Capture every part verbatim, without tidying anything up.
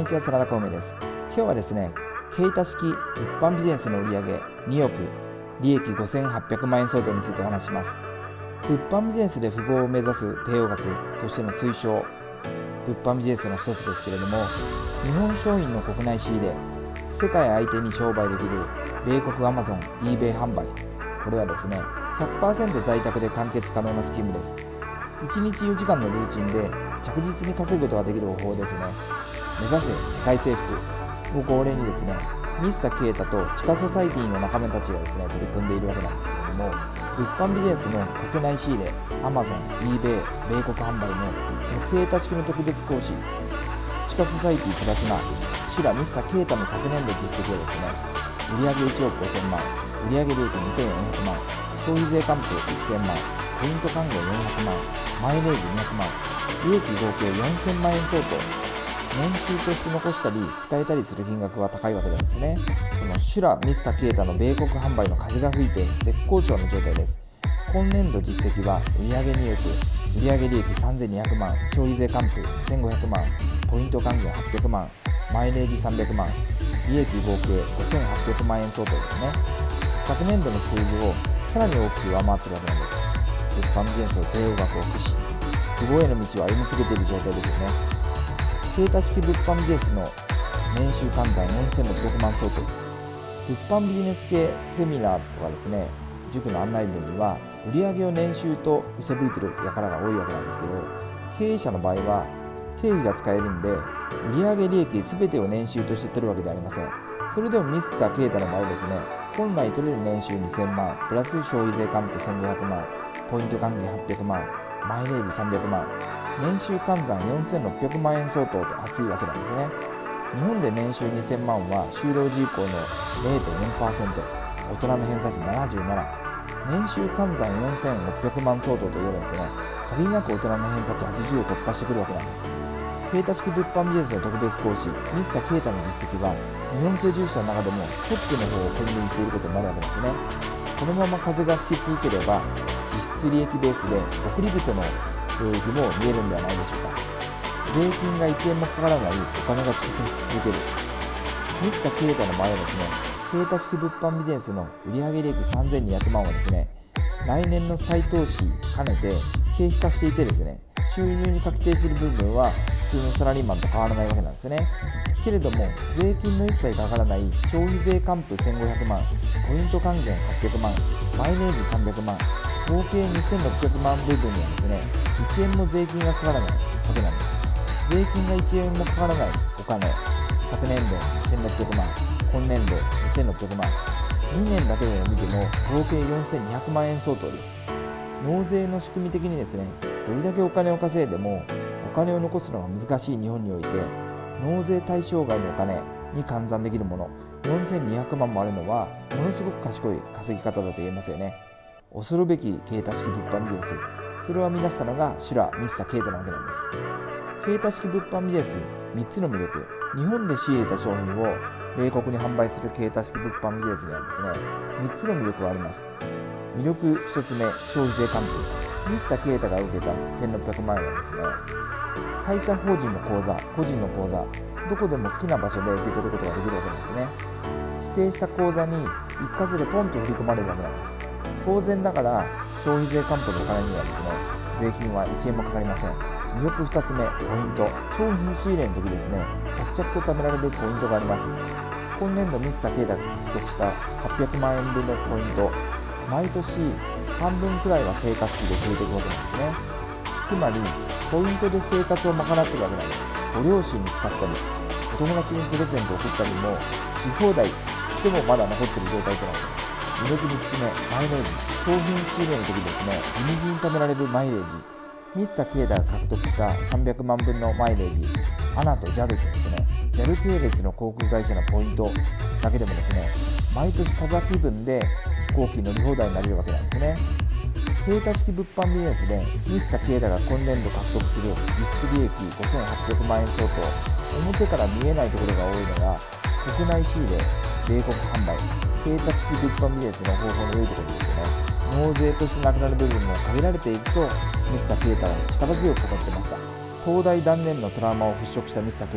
にちは、真田幸明です。今日はですね、ケイタ式物販ビジネスの売上におく、利益ごせんはっぴゃくまん円相当についてお話します。物販ビジネスで富豪を目指す帝王学としての推奨、物販ビジネスの一つですけれども、日本商品の国内仕入れ、世界相手に商売できる米国アマゾン、eBay 販売、これはですね、ひゃくパーセント 在宅で完結可能なスキームです。いちにちよじかんのルーチンで着実に稼ぐことができる方法ですね。目指せ世界征服を恒例にですね、ミスターケイタと地下ソサイティの仲間たちがですね、取り組んでいるわけなんですけれども、物販ビジネスの国内仕入れ、アマゾン、eBay、米国販売のケイタ式の特別講師、地下ソサイティプラチナ、シュラミスターケイタの昨年度実績はですね、売上いちおくごせんまん、売上利益にせんよんひゃくまん、消費税還付せんまん、ポイント還元よんひゃくまん、マイレージにひゃくまん、利益合計よんせんまん円相当、年収として残したり使えたりする金額は高いわけなんですね。このシュラミスターケイタの米国販売の風が吹いて絶好調の状態です。今年度実績は売上におく、売上利益さんぜんにひゃくまん、消費税還付せんごひゃくまん、ポイント還元はっぴゃくまん、マイレージさんびゃくまん、利益合計ごせんはっぴゃくまん円相当ですね。昨年度の数字をさらに大きく上回っているわけなんです。物販ビジネスを帝王学を駆使、富豪への道を歩み続けている状態ですよね。ケイタ式物販ビジネスの年収換算よんせんろっぴゃくまん相当、物販ビジネス系セミナーとかですね、塾の案内文には売上を年収とうせぶいている輩が多いわけなんですけど、経営者の場合は経費が使えるんで、売上利益すべてを年収として取るわけではありません。それでもミスターケイタの場合ですね、本来取れる年収にせんまん、プラス消費税還付せんごひゃくまん、ポイント還元はっぴゃくまん、マイレージさんびゃくまん、年収換算よんせんろっぴゃくまん円相当と厚いわけなんですね。日本で年収にせんまんは就労時以降の れいてんよんパーセント、大人の偏差値ななじゅうなな、年収換算よんせんろっぴゃくまん相当といえばですね、限りなく大人の偏差値はちじゅうを突破してくるわけなんです。ケイタ式物販ビジネスの特別講師、ミスターケイタの実績は日本居住者の中でもトップの方を君臨していることになるわけですね。このまま風が吹き続ければ、実質利益ベースで送り人の領域も見えるんではないでしょうか。税金がいちえんもかからないお金が蓄積し続ける。ミスターケイタの場合はですね、ケイタ式物販ビジネスの売上利益さんぜんにひゃくまんはですね、来年の再投資兼ねて経費化していてですね、収入に確定する部分は普通のサラリーマンと変わらないわけなんですね。けれども、税金の一切かからない消費税還付せんごひゃくまん、ポイント還元はっぴゃくまん、マイレージさんびゃくまん、合計にせんろっぴゃくまん部分にはですね、いちえんも税金がかからないわけなんです。税金がいちえんもかからないお金、昨年度せんろっぴゃくまん、今年度にせんろっぴゃくまん、にねんだけで見ても合計よんせんにひゃくまん円相当です。納税の仕組み的にですね、どれだけお金を稼いでもお金を残すのが難しい日本において、納税対象外のお金に換算できるものよんせんにひゃくまんもあるのは、ものすごく賢い稼ぎ方だと言えますよね。恐るべきケイタ式物販ビジネス、それを編み出したのがシュラミスターケイタなわけなんです。ケイタ式物販ビジネスみっつの魅力、日本で仕入れた商品を米国に販売するケイタ式物販ビジネスにはですね、みっつの魅力があります。魅力ひとつめ、消費税還付。ミスターケイタが受けたせんろっぴゃくまん円はですね、会社法人の口座、個人の口座、どこでも好きな場所で受け取ることができるわけなんですね。指定した口座に一括でポンと振り込まれるわけなんです。当然ながら消費税還付のお金にはですね、税金はいちえんもかかりません。魅力ふたつめ、ポイント。商品仕入れの時ですね、着々と貯められるポイントがあります。今年度ミスターケイタが獲得したはっぴゃくまん円分のポイント、毎年半分くらいは生活費で消えていくわけなんですね。つまりポイントで生活を賄っているわけなんです。ご両親に使ったり、お友達にプレゼントを送ったりもし放題してもまだ残っている状態となっています。魅力みっつめ、マイレージ。商品仕入れの時ですね、地道に貯められるマイレージ。ミスターケイタが獲得したさんびゃくまんぶんのマイレージ、アナと ジャル とですね、ジャル 系列の航空会社のポイントだけでもですね、毎年タダ気分で飛行機乗り放題になれるわけなんですね。ケイタ式物販ビジネスでミスターケイタが今年度獲得する実質利益ごせんはっぴゃくまん円相当、表から見えないところが多いのが国内仕入れ、米国販売、ケイタ式物販ビジネスの方法の良いところですよね。納税としてなくなる部分も限られていくとミスターケイタは力強く語っていました。東大断念のトラウマを払拭したミスターケイタ、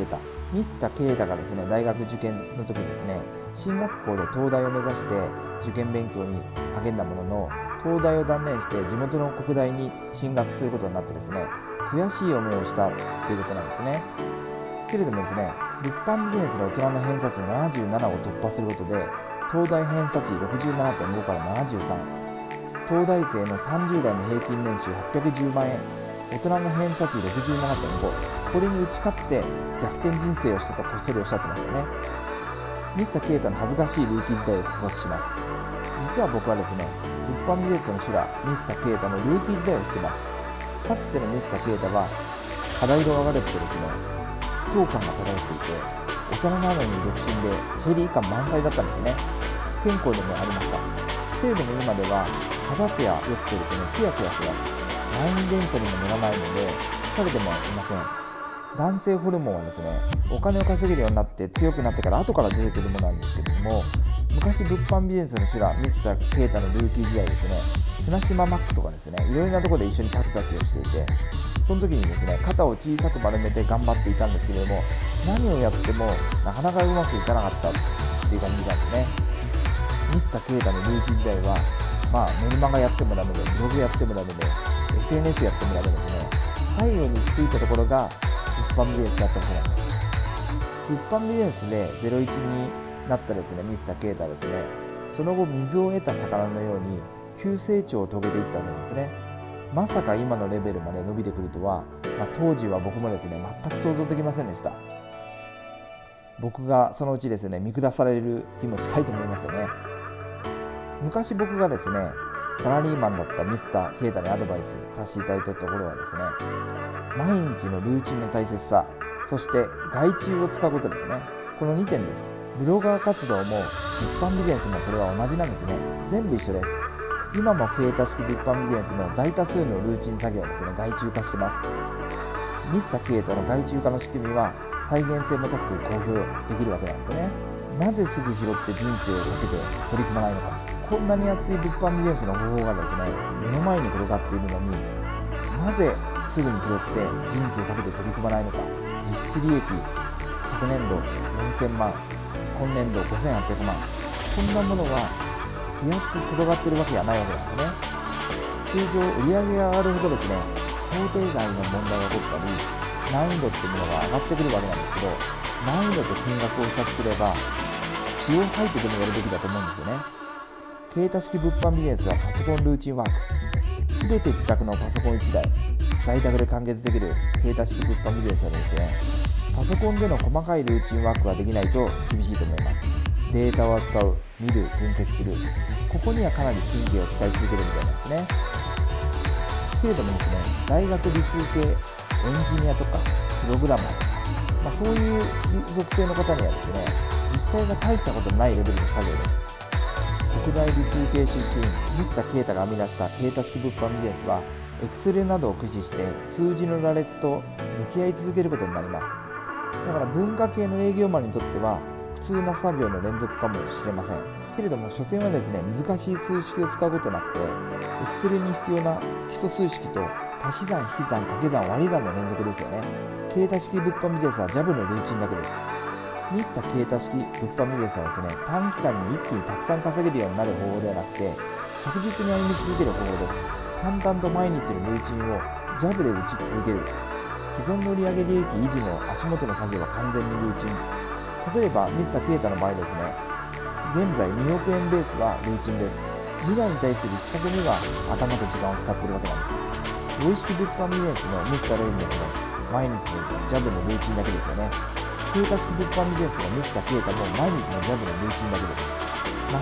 ミスターケイタがですね、大学受験の時にですね、進学校で東大を目指して受験勉強に励んだものの、東大を断念して地元の国大に進学することになってですね、悔しい思いをしたということなんですね。けれどもですね、物販ビジネスの大人の偏差値ななじゅうななを突破することで、東大偏差値 ろくじゅうななてんご からななじゅうさん、東大生のさんじゅう代の平均年収はっぴゃくじゅうまんえん、大人の偏差値 ろくじゅうななてんご、これに打ち勝って逆転人生をしたとこっそりおっしゃってましたね。ミスターケイタの恥ずかしいルーキー時代を告白します。実は僕はですね、物販ビジネスの修羅ミスターケイタのルーキー時代を知っています。かつてのミスターケイタは肌色が悪くてですね、悲壮感が漂っていて、大人なのに独身でシェリー感満載だったんですね。不健康でもありました。けれども今では肌ツヤ良くてですね、ツヤツヤします。満員電車にも乗らないので疲れてもいません。男性ホルモンはですね、お金を稼げるようになって強くなってから後から出てくるものなんですけれども、昔物販ビジネスの修羅ミスターケイタのルーキー時代ですね、綱島マックとかですね、いろいろなところで一緒にパチパチをしていて、その時にですね、肩を小さく丸めて頑張っていたんですけれども、何をやってもなかなかうまくいかなかったっていう感じなんですね。ミスターケイタのルーキー時代は、まあメルマガやってもダメで、ブログやってもダメで、エスエヌエス やってもダメですね。最後に行き着いたところが物販ビジネスだったわけなんです。物販ビジネスでゼロイチになったですね、ミスターケイタはですね、その後水を得た魚のように急成長を遂げていったわけなんですね。まさか今のレベルまで伸びてくるとは、まあ、当時は僕もですね、全く想像できませんでした。僕がそのうちですね、見下される日も近いと思いますよね。昔僕がですね、サラリーマンだったミスターケイタにアドバイスさせていただいたところはですね、毎日のルーチンの大切さ、そして外注を使うことですね。このにてんです。ブロガー活動も物販ビジネスもこれは同じなんですね。全部一緒です。今もケイタ式物販ビジネスの大多数のルーチン作業はですね、外注化してます。ミスターケイタの外注化の仕組みは再現性も高く公表できるわけなんですよね。なぜすぐ拾って人生をかけて取り組まないのか。こんなに熱い物販ビジネスの方法がですね、目の前に転がっているのに、なぜすぐに拾って人生をかけて取り組まないのか。実質利益、昨年度よんせんまん、今年度ごせんはっぴゃくまん、こんなものは気安く転がっているわけではないわけなんですね。通常売上が上がるほどですね、想定外の問題が起こったり、難易度っていうものが上がってくるわけなんですけど、難易度と金額を比較すれば血を吐いてでもやるべきだと思うんですよね。ケイタ式物販ビジネスはパソコンルーチンワーク、すべて自宅のパソコンいちだい、在宅で完結できるケイタ式物販ビジネスはですね、パソコンでの細かいルーチンワークができないと厳しいと思います。データを扱う、見る、分析する、ここにはかなり神経を使い続けるみたいなんですね。けれどもですね、大学理数系、エンジニアとかプログラマーとか、まあ、そういう属性の方にはですね、実際が大したことのないレベルの作業です。国大理数系出身ミスターケイタが編み出したケイタ式物販ビジネスは、Excel などを駆使して数字の羅列と向き合い続けることになります。だから文化系の営業マンにとっては普通な作業の連続かもしれません。けれども所詮はですね、難しい数式を使うことなくて、Excel に必要な基礎数式と足し算引き算掛け算割り算の連続ですよね。ケイタ式物販ビジネスはジャブのルーチンだけです。ミスターケイタ式物販ビジネスはですね、短期間に一気にたくさん稼げるようになる方法ではなくて、着実に歩み続ける方法です。淡々と毎日のルーチンをジャブで打ち続ける。既存の売上利益維持の足元の作業は完全にルーチン。例えばミスターケイタの場合ですね、現在におくえんベースはルーチンです。未来に対する仕掛けには頭と時間を使っているわけなんです。同意識物販ビジネスのミスターレイにですね、毎日のジャブのルーチンだけですよね。ケイタ式物販ビジネスのミスターケイタも毎日のジャブのルーチンだけです。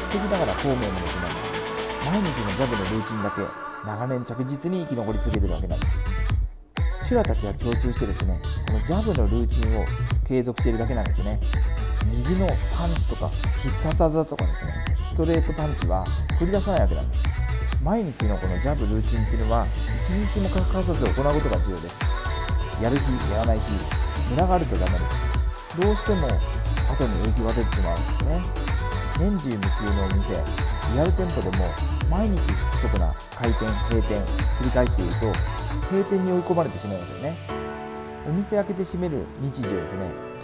末席ながら孔明にですね、毎日のジャブのルーチンだけ長年着実に生き残り続けているわけなんです。修羅たちは共通してですね、このジャブのルーチンを継続しているだけなんですね。右のパンチとか必殺技とかですね、ストレートパンチは繰り出さないわけなんです。毎日のこのジャブルーチンっていうのはいちにちも欠かさず行うことが重要です。やる日やらない日、ムラがあるとダメです。どうしても後に影響が出てしまうんですね。年中無休のお店、リアル店舗でも毎日不規則な開店閉店繰り返していると閉店に追い込まれてしまいますよね。お店開けて閉める日時をですね、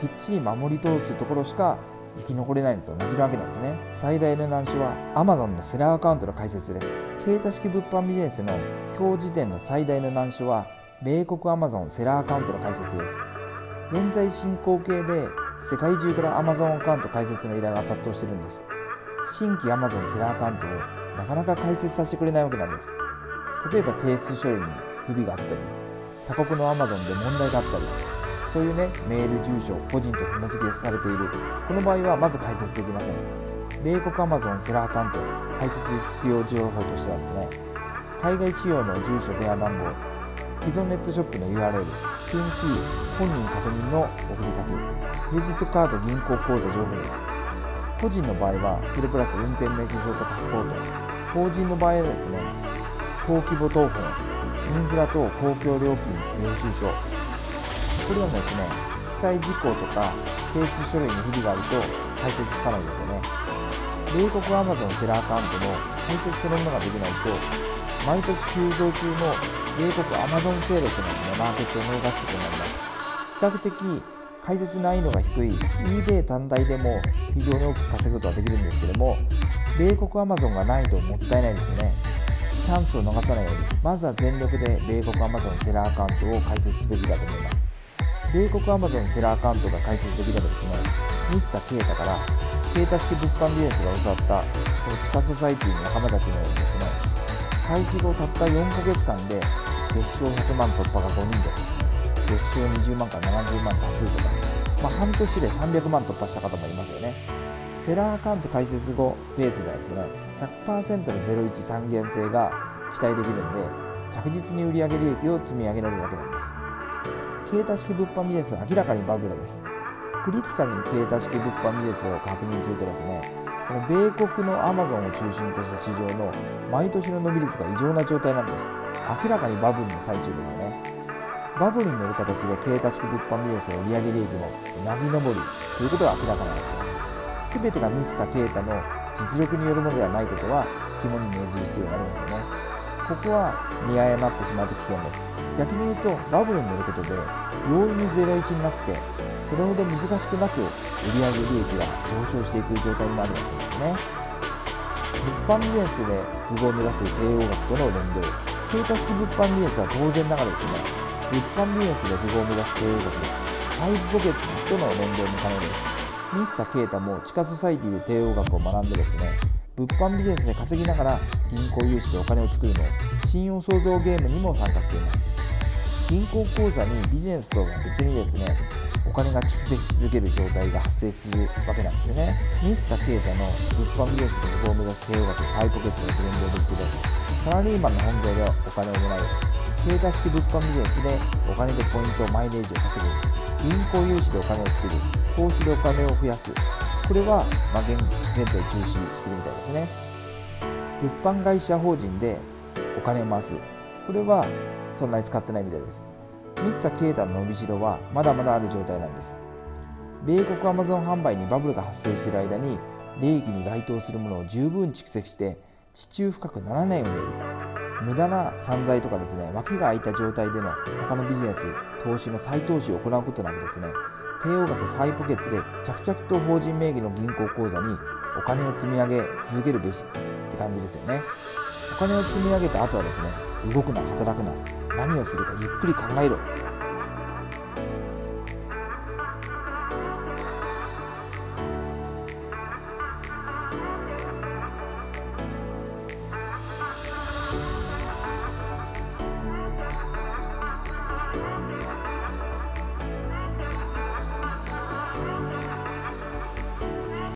きっちり守り通すところしか生き残れないのと同じなわけなんですね。最大の難所は Amazon のセラーアカウントの開設です。ケイタ式物販ビジネスの今日時点の最大の難所は米国 Amazon セラーアカウントの開設です。現在進行形で世界中から Amazon アカウント開設の依頼が殺到しているんです。新規 Amazon セラーアカウントをなかなか開設させてくれないわけなんです。例えば提出処理に不備があったり、他国の Amazon で問題があったり、そういうね、メール住所、個人と紐付けされている。この場合はまず開設できません。米国 Amazon セラーアカウント開設必要情報としてはですね、海外仕様の住所、電話番号、既存ネットショップの ユーアールエル、ピンキー、本人確認の送り先、クレジットカード、銀行口座情報、個人の場合はそれプラス運転免許証とパスポート、法人の場合はですね、登記簿謄本、インフラ等公共料金領収書、これらのですね、記載事項とか提出書類に不備があると開設不可能ですよね。米国 Amazon セラーアカウントの開設そのものができないと、毎年急増中の米国 Amazon セールというのがマーケットを逃すことになります。比較的開設難易度が低い eBay 単体でも非常に多く稼ぐことができるんですけども、米国 Amazon がないともったいないですよね。チャンスを逃さないように、まずは全力で米国 Amazon セラーアカウントを開設すべきだと思います。米国 Amazon セラーアカウントが開設できればですね、ミスターケイタからケイタ式物販ビジネスが教わったこの地下ソサイティの仲間たちのようにですね、開始後たったよんかげつかんで月賞ひゃくまん突破がごにんで、月賞にじゅうまんからななじゅうまん多数とか、まあ、半年でさんびゃくまん突破した方もいますよね。セラーアカウント開設後ペースではですね、ひゃくパーセント のゼロイチ三元性が期待できるんで、着実に売上利益を積み上げられるわけなんです。ケイタ式物販ビジネスは明らかにバブルです。クリティカルにケイタ式物販ビジネスを確認するとですね、この米国の Amazon を中心とした市場の毎年の伸び率が異常な状態なんです。明らかにバブルの最中ですよね。バブルに乗る形でケイタ式物販ビジネスの売上利益もなぎ登りということが明らかなわけです。全てがミスターケイタの実力によるものではないことは肝に銘じる必要がありますよね。ここは見誤ってしまうと危険です。逆に言うと、バブルに乗ることで容易にゼロイチになって、それほど難しくなく売上利益が上昇していく状態になるわけですね。物販ビジネスで富豪を目指す帝王学との連動、ケイタ式物販ビジネスは当然ながらですね、物販ビジネスで富豪を目指す帝王学、ファイブポケットとの連動も可能です。ミスターケイタも地下ソサイティで帝王学を学んでですね、物販ビジネスで稼ぎながら銀行融資でお金を作るの信用創造ゲームにも参加しています。銀行口座にビジネスとは別にですね、お金が蓄積し続ける状態が発生するわけなんですよね。ミスターケイタの物販ビジネスで富豪を目指す帝王学ファイブポケットのトレンドですけど、サラリーマンの本業でお金をもらい、ケイタ式物販ビジネスでお金でポイント、マイレージを稼ぐ、銀行融資でお金を作る、投資でお金を増やす、これは、まあ、現, 現在中止してるみたいですね。物販会社法人でお金を回す、これはそんなに使ってないみたいです。ミスターケイタの伸びしろはまだまだある状態なんです。米国 Amazon 販売にバブルが発生している間に利益に該当するものを十分蓄積して地中深くななねん埋める。無駄な散財とかですね、脇が空いた状態での他のビジネス、投資の再投資を行うことなくですね、帝王学ファイブポケットで着々と法人名義の銀行口座にお金を積み上げ続けるべしって感じですよね。お金を積み上げた後はですね、動くな、働くな、何をするかゆっくり考えろって